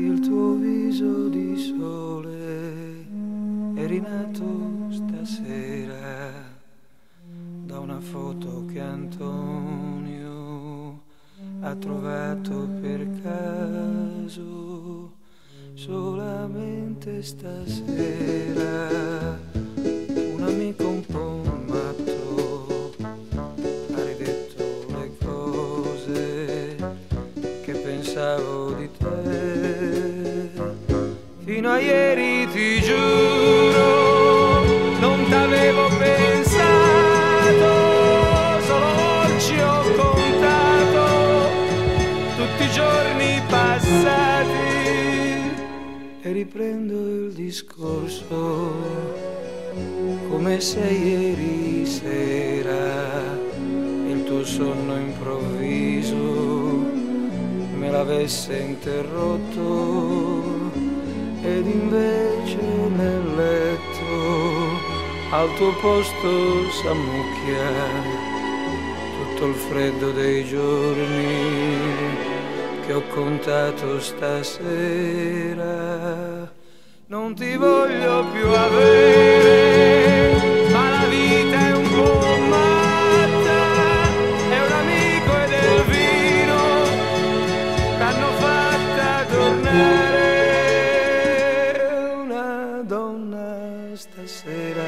il tuo viso di sole è rinato stasera da una foto che Antonio ha trovato per caso solamente stasera. Un amico un po' matto ha ridetto le cose che pensavo di te. Fino a ieri ti giuro non t'avevo pensato, solo ci ho contato tutti i giorni passati. E riprendo il discorso come se ieri sera il tuo sonno improvviso me l'avesse interrotto, ed invece nel letto al tuo posto s'ammucchia tutto il freddo dei giorni che ho contato stasera. Non ti voglio più avere, ma la vita è un po' matta, è un amico e del vino t'hanno fatta tornare. Una donna stasera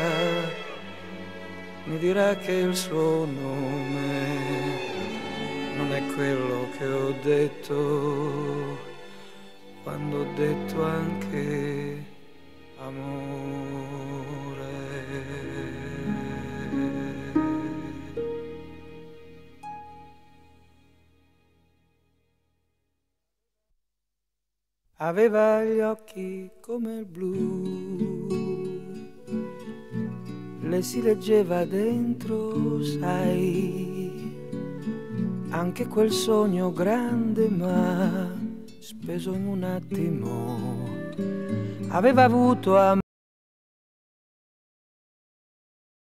mi dirà che il suo nome non è quello che ho detto quando ho detto anche amore. Aveva gli occhi come il blu, le si leggeva dentro, sai, anche quel sogno grande ma speso in un attimo. Aveva avuto a